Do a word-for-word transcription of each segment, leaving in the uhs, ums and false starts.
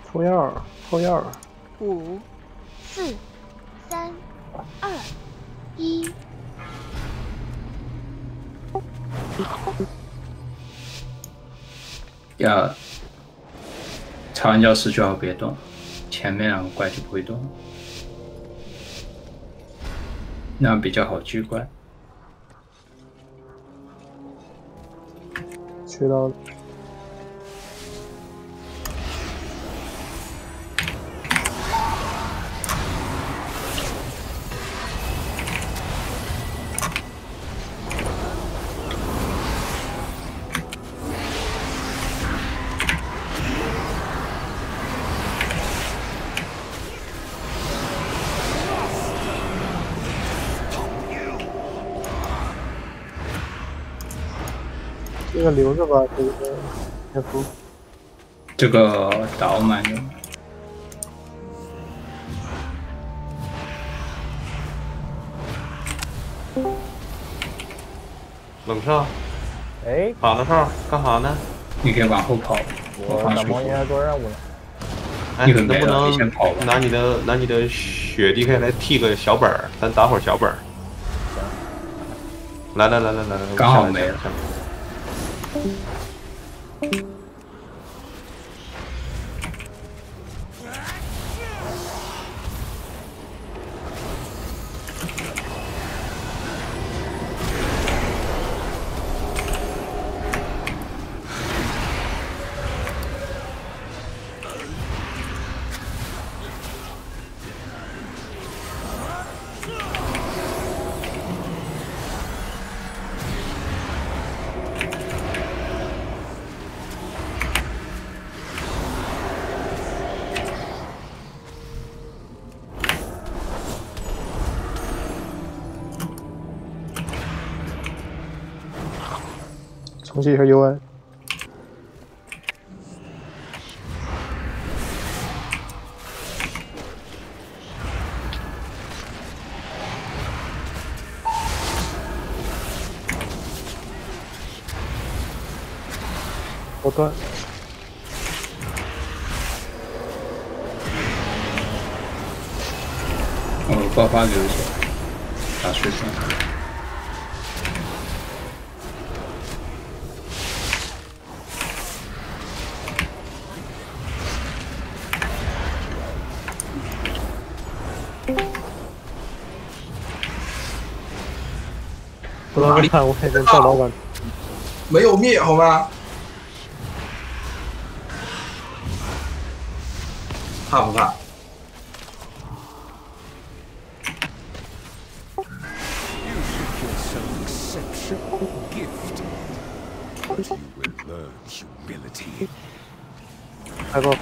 后院儿，后院儿。 五、四、三、二、一。 要查完教室最好别动，前面两个怪就不会动，那样比较好狙怪。 去到。这个留着吧，这个天赋。 这个打满用。 冷少， 哎， 马子少，干啥呢？ 你可以往后跑， 我打猫应该做任务呢。 哎，能不能拿你的拿你的血 D K 来替个小本儿，咱打会儿小本儿。来来来来来来， 刚好没了。 重启一下 U I。我断。 我爆发留着，打水声。 不知道你看我看见赵老板没有灭好吗？怕不怕？ 开爆！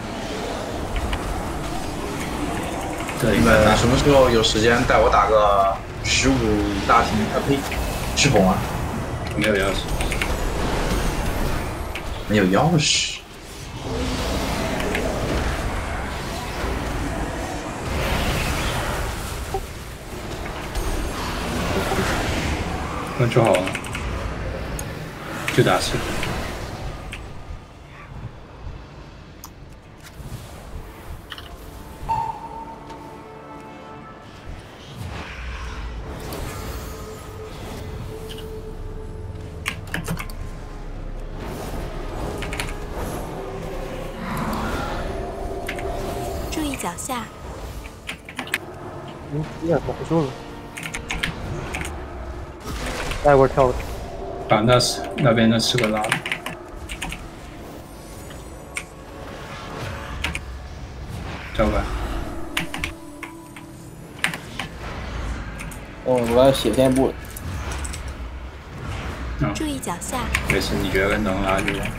你们什么时候有时间带我打个十五大题？啊呸，赤红啊！ 没有钥匙。 没有钥匙。 那就好了，就打死。 注意脚下。 嗯，有点保住了。待会儿跳。 把那四那边那四个拉了。交吧。 哦，我要写线步了。 嗯。 注意脚下。 没事，你觉得能拉就拉。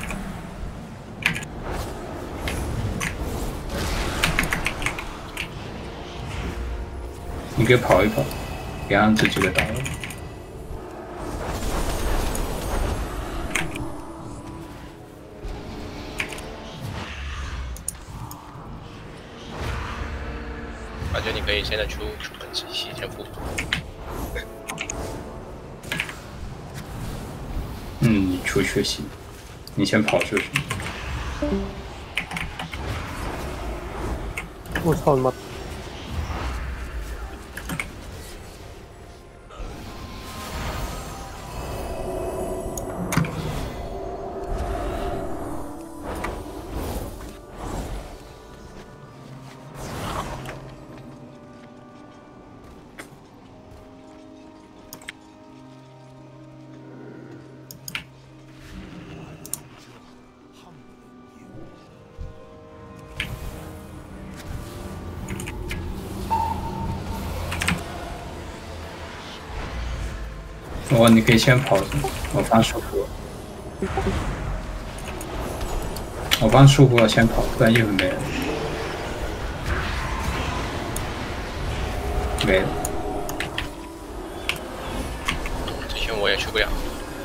你可以跑一跑，别让这几个打了。 感觉你可以现在出出本洗洗天赋。 嗯，你出去洗，你先跑出去。 我操他妈！ 哦，你可以先跑着，我放束缚。我放束缚了，先跑，不然一会没了。没了。 这些我也去不了。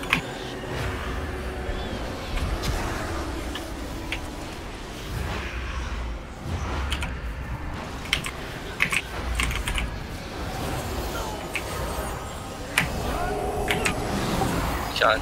下。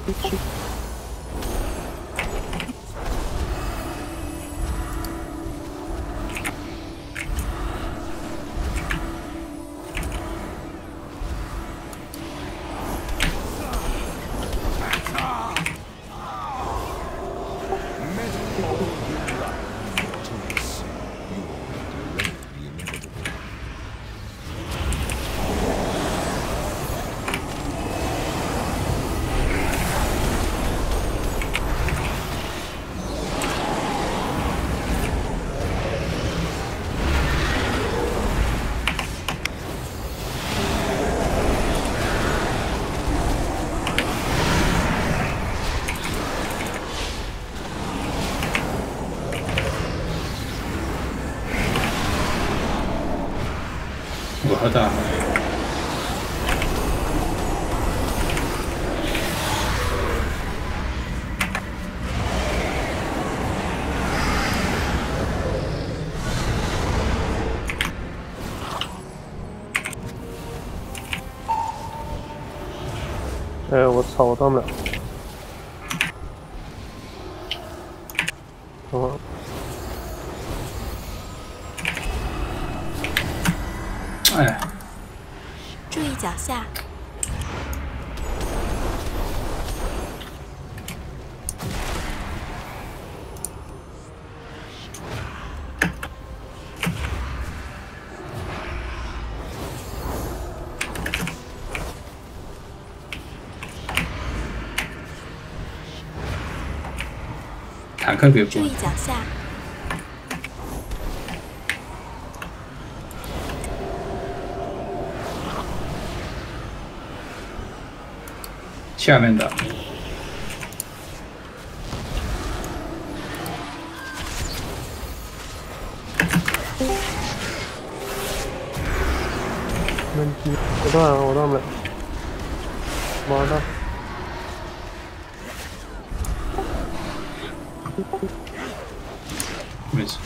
我和大。 哎，我操，我当不了。等会儿。 哎。 注意脚下。 坦克别过。 注意脚下。 下面的。 问题，我当然我当不了。妈的！ 没事。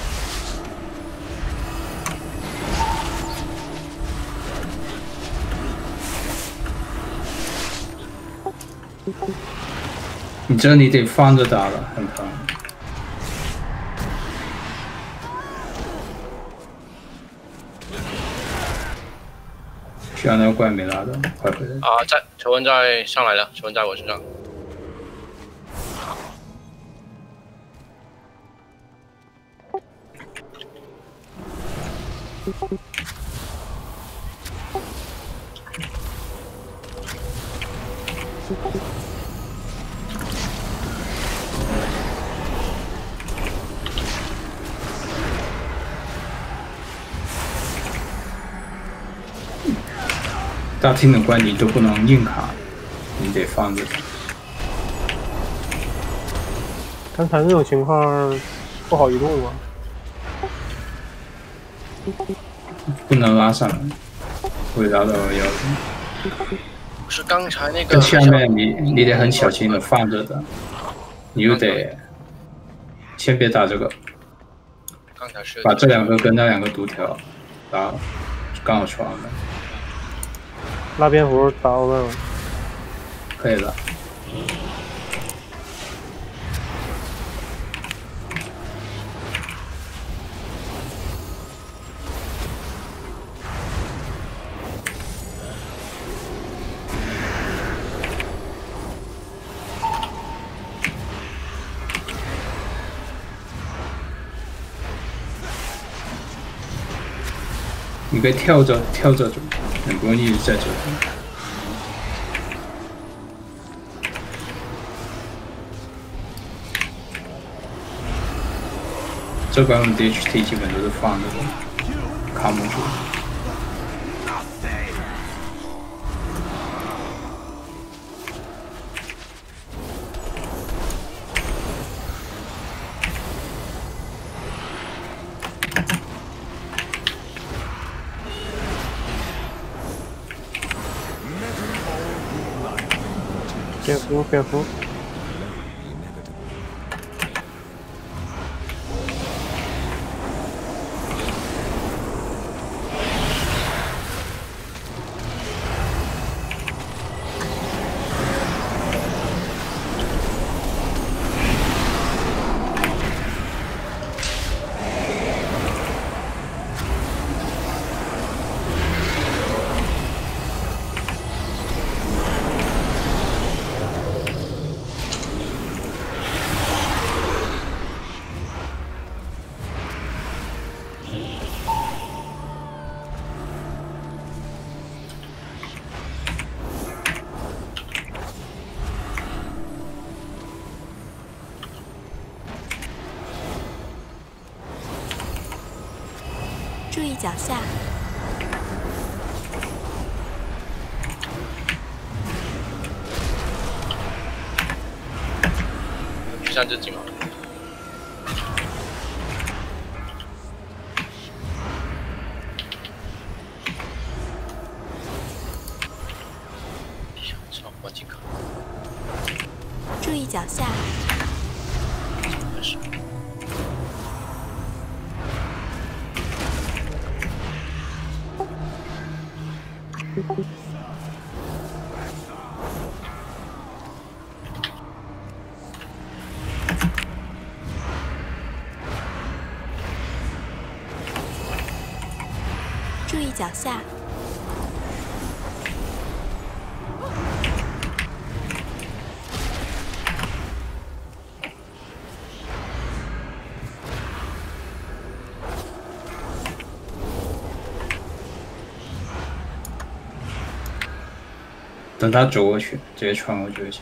你这里得放着打了，很疼。需要那个怪没拉的，快回来！ 啊，在仇恨在上来了，仇恨在我身上。 大厅的怪你都不能硬卡，你得放着。 刚才那种情况不好移动吗？ 不能拉上来，会拉到腰。 不是刚才那个。 跟下面你你得很小心的放着的，你又得先别打这个。 刚才是。 把这两个跟那两个毒条打，刚好床的。 拉蝙蝠打欧文， 可以了。 你可以跳着跳着走，你不用一直在走。这版本 D H T 基本都是放那个卡姆主。 蝙蝠，蝙蝠。 注意脚下。 去上这几吗？操，我几个？ 注意脚下。 注意脚下。 等他走过去，直接穿过去就行。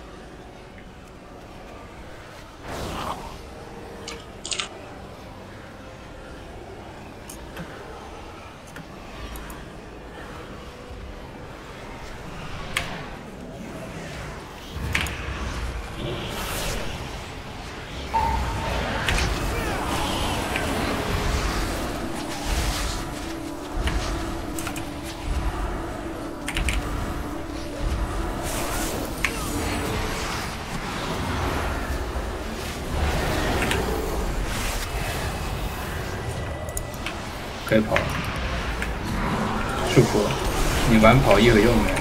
可以跑了，束缚了，你晚跑一会又没了，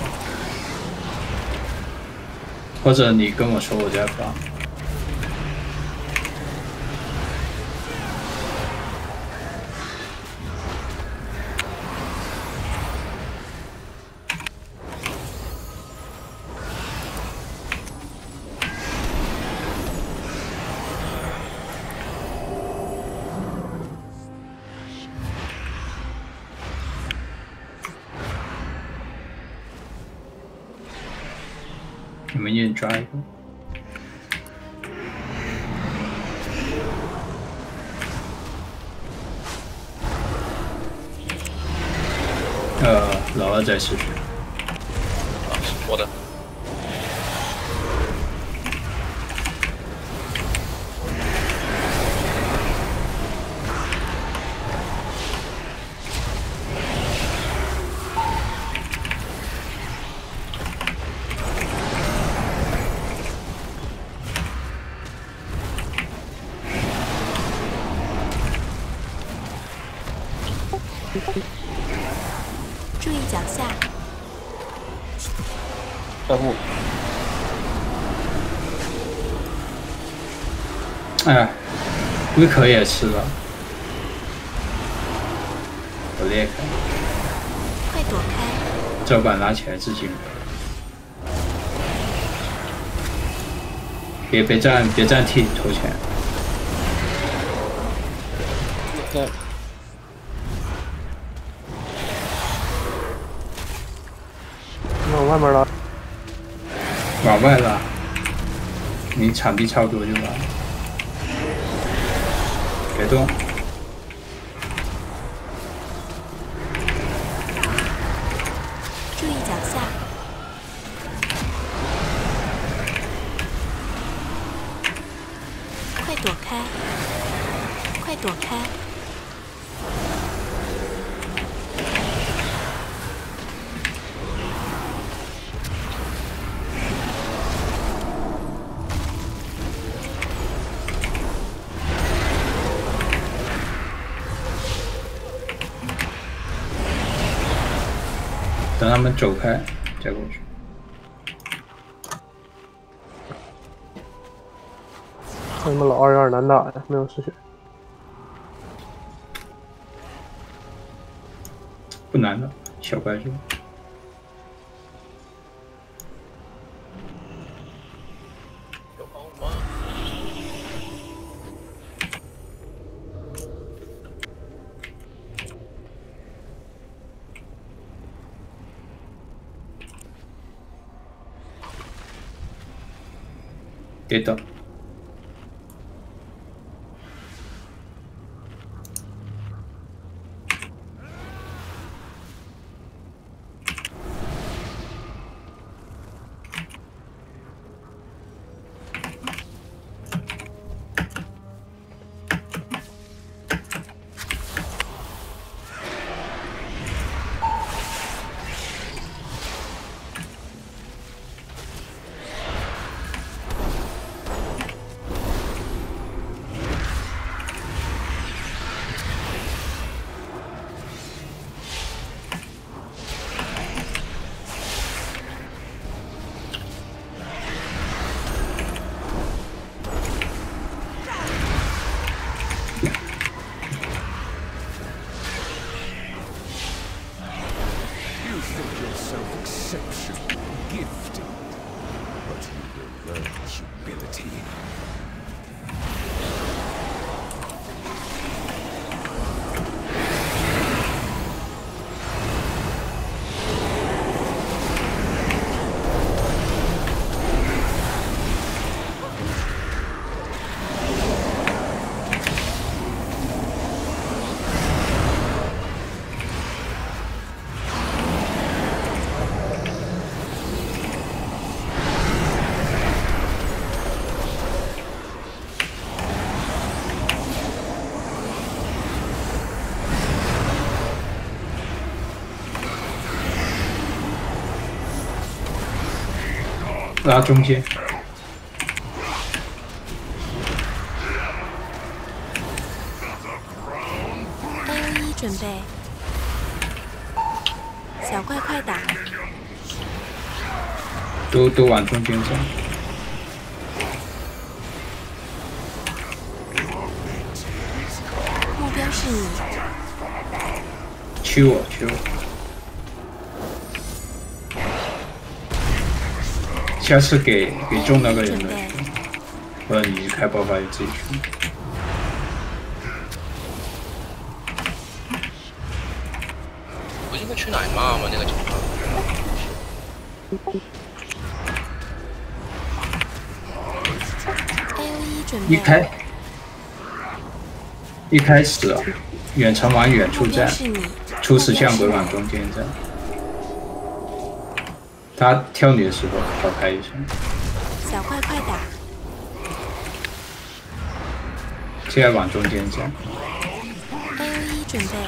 或者你跟我说我再发。你们一人抓一个。呃，老二在失血。 啊，我的。 注意脚下。 照顾。 哎，龟壳也吃了，我裂开。 快躲开！ 这把拿起来自己。别别站，别站 T 头前。 对。 外面了， 往外拉，你场地差不多就完了，别动。 注意脚下，快躲开，快躲开。 等他们走开，再过去。 他们老二有点难打呀，没有失血。 不难的，小怪兽。 有帮我吗？ 跌倒。拉中间。 A O E 准备，小怪快打！ 都都往中间走。 目标是你。 驱我，驱我。 下次给给中那个人的去，或者你开爆发就自己去。 我应该去哪嘛嘛那个情况。 A O E 准备。 一开一开始啊，远程往远处站，初始相轨往中间站。 他挑你的时候，调开一下。 小怪快打！ 现在往中间站。 A O E 准备。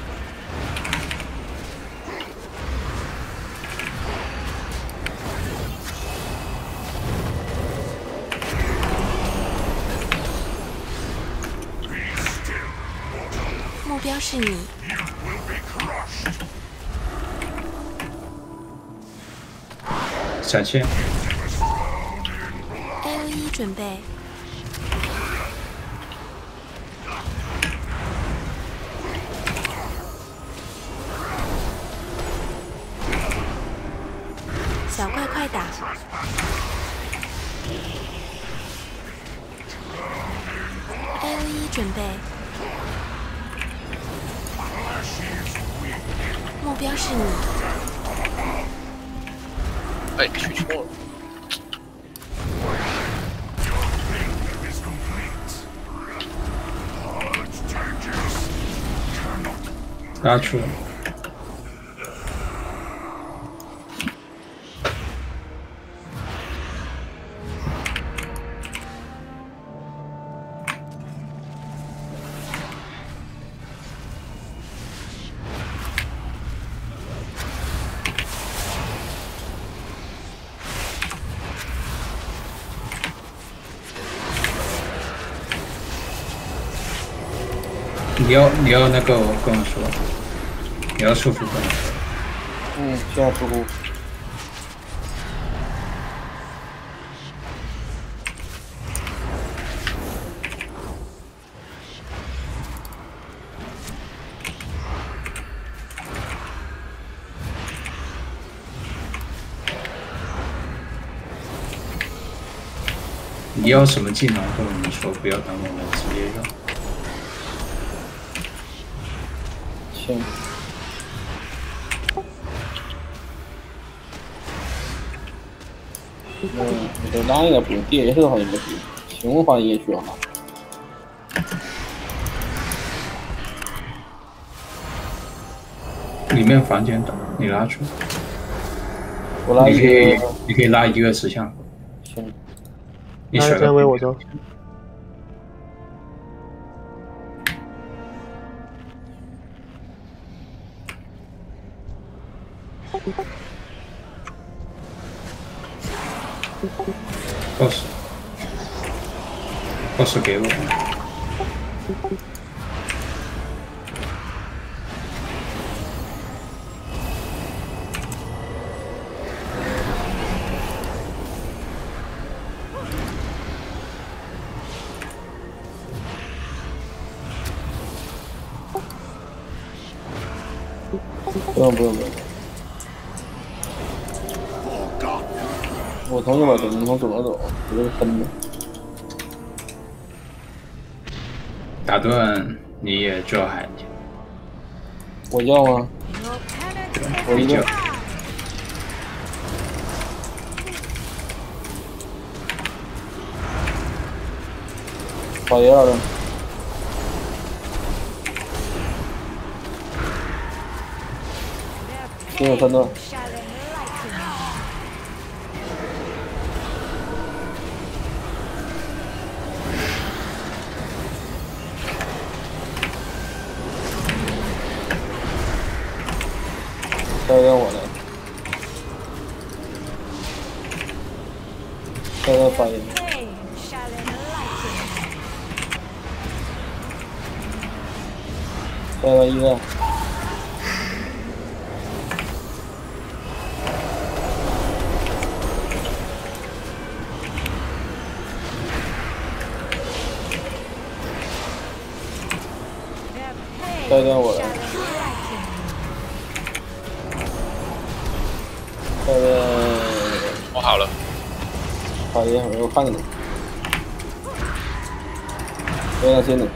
目标是你。 闪现 ，A O E 准备，小怪快打 ，A O E 准备，目标是你。 哎，取错了。 拉出来。你要你要那个跟我说，你要束缚跟我说。 嗯，现在束缚。 你要什么技能跟我们说，不要等我们直接用。 行。嗯，这哪应该不用 D S 的话应该不用，新文化也需要拿。 里面房间的，你拉出。 我拉一个。 你可以，你可以拉一个石像。 行。 你选个。 为我走。 boss boss 给我。 不用不用不用。我同意把这地方走了走，这个分的。 打断你也叫喊去。 我要吗？我一个。跑爷了。给我三段。再让我来，再让发言。再让一个。再让我来。再让。 我好了。 发言，我看着呢。再让先呢。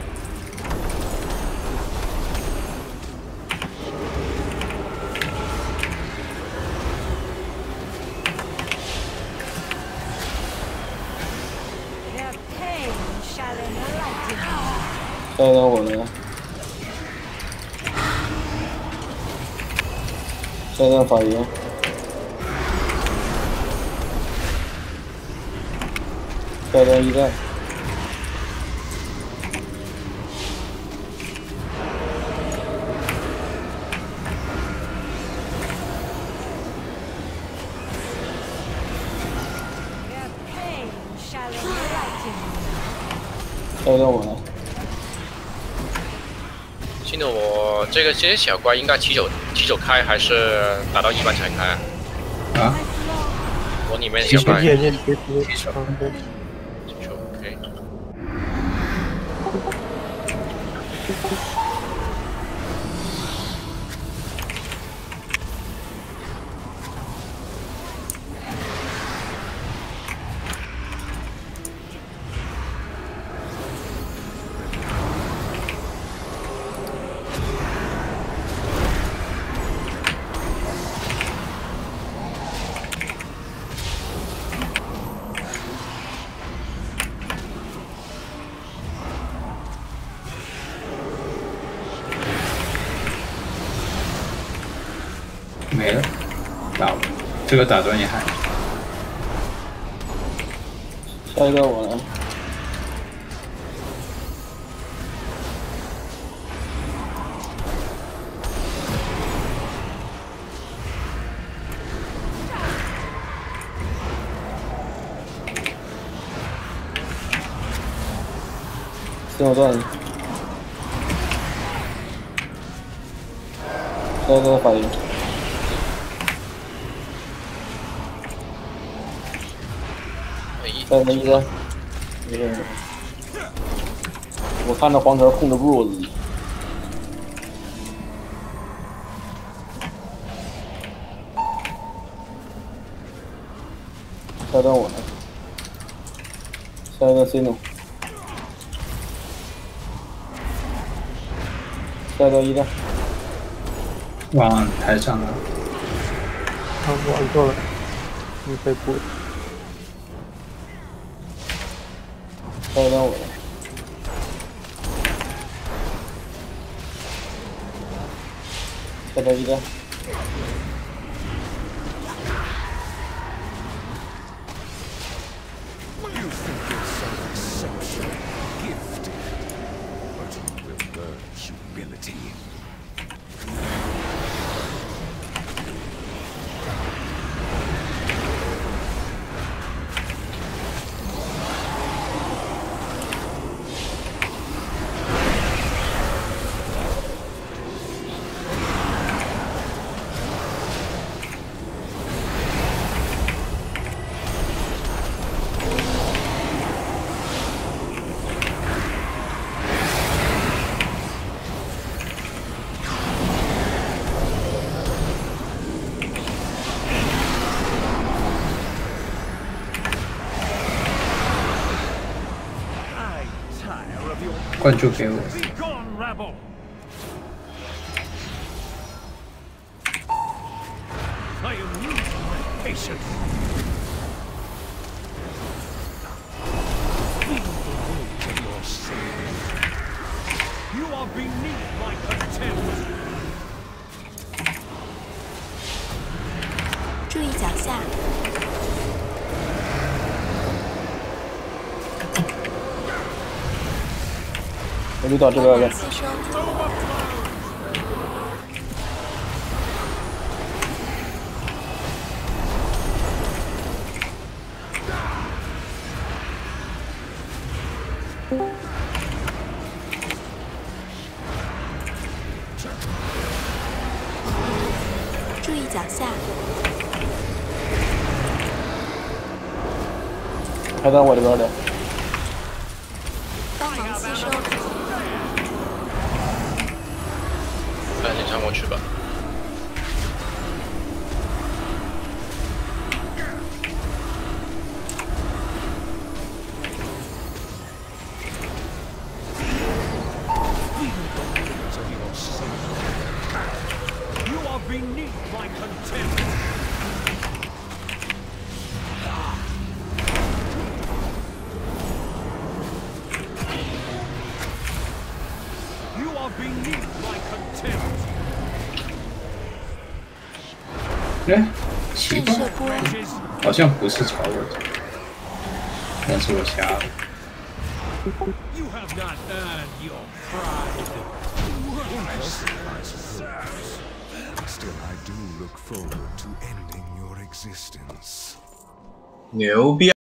再让我来。再让发言。再让一战。再让我来。 现在我这个这些小怪应该提手提手开，还是打到一半才开啊？ 啊？ 我里面小怪。 提手， 提手。提手 ，OK。 没了，打了，这个打断也还。 下一个我来。先我断。下一个反应。 再来一个，一个，我看着黄条控制不住我自己。下段我来，下一个 Cino， 下一个一战。 往台上了。 啊，我按错了，你被补。 下一张我的，下边一张， 关注给我。 注意脚下。 我就到这边了。 吸收。注意脚下。 还在我这边的。 帮忙吸收。 那你穿过去吧。 哎，奇怪，好像不是朝我这，但是我瞎了。 牛逼！